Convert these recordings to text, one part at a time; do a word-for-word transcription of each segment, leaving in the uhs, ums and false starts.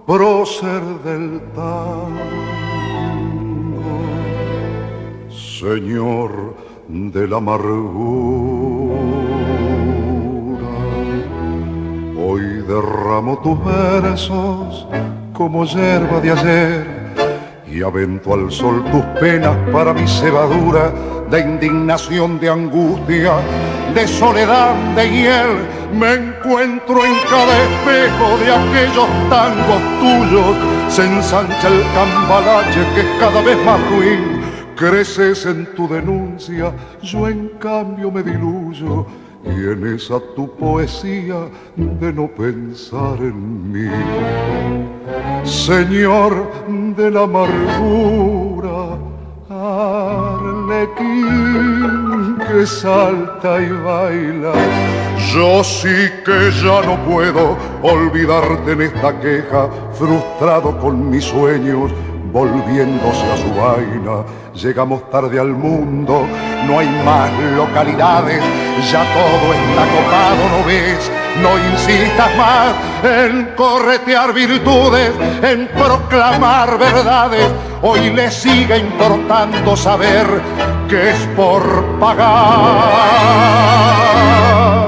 prócer del tango, Señor de la amargura. Hoy derramo tus versos como hierba de ayer y avento al sol tus penas para mi cebadura de indignación, de angustia, de soledad, de hiel. Me encuentro en cada espejo de aquellos tangos tuyos. Se ensancha el cambalache que es cada vez más ruin. Creces en tu denuncia, yo en cambio me diluyo, y en esa tu poesía de no pensar en mí. Señor de la amargura, arlequín que salta y baila, yo sí que ya no puedo olvidarte en esta queja, frustrado con mis sueños, volviéndose a su vaina. Llegamos tarde al mundo, no hay más localidades, ya todo está copado, ¿no ves? No insistas más en corretear virtudes, en proclamar verdades. Hoy le sigue importando saber que es por pagar.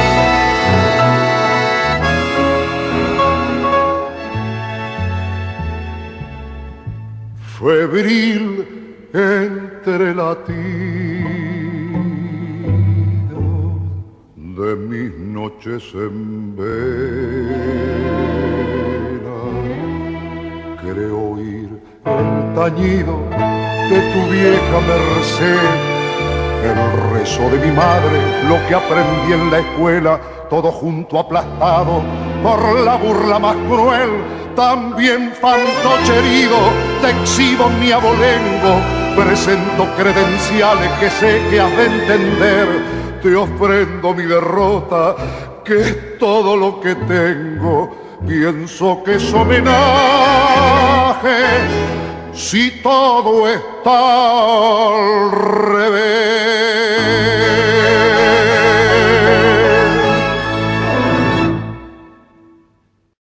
Febril entre latidos de mis noches en vela, creo oír el tañido de tu vieja merced, el rezo de mi madre, lo que aprendí en la escuela, todo junto aplastado por la burla más cruel. También fantoche herido, te exhibo mi abolengo, presento credenciales que sé que has de entender. Te ofrendo mi derrota, que es todo lo que tengo. Pienso que es homenaje, si todo está al revés.